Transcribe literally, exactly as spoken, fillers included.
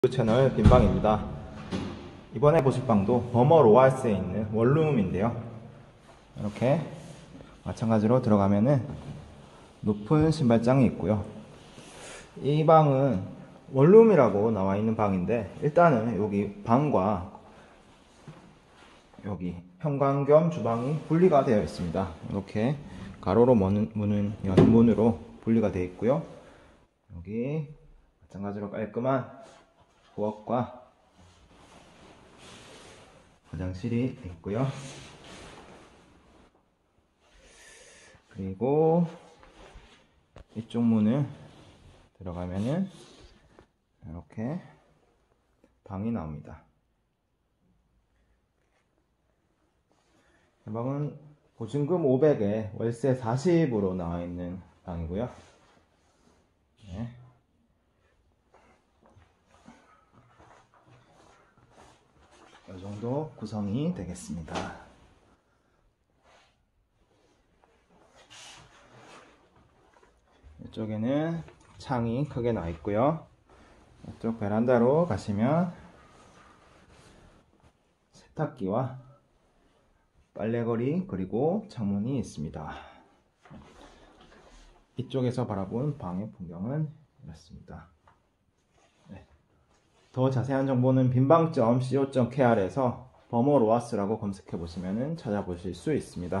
채널 빈방입니다. 이번에 보실 방도 버머 로얄스에 있는 원룸인데요. 이렇게 마찬가지로 들어가면은 높은 신발장이 있고요. 이 방은 원룸이라고 나와 있는 방인데, 일단은 여기 방과 여기 현관 겸 주방이 분리가 되어 있습니다. 이렇게 가로로 문은, 문은 여는 문으로 분리가 되어 있고요. 여기 마찬가지로 깔끔한 부엌과 화장실이 있고요. 그리고 이쪽 문을 들어가면은 이렇게 방이 나옵니다. 이 방은 보증금 오백에 월세 사십으로 나와 있는 방이고요. 네. 이 정도 구성이 되겠습니다. 이쪽에는 창이 크게 나 있고요. 이쪽 베란다로 가시면 세탁기와 빨래거리 그리고 창문이 있습니다. 이쪽에서 바라본 방의 풍경은 이렇습니다. 네. 더 자세한 정보는 빈방 닷 씨오 닷 케이알에서 버머 로얄스라고 검색해 보시면 찾아보실 수 있습니다.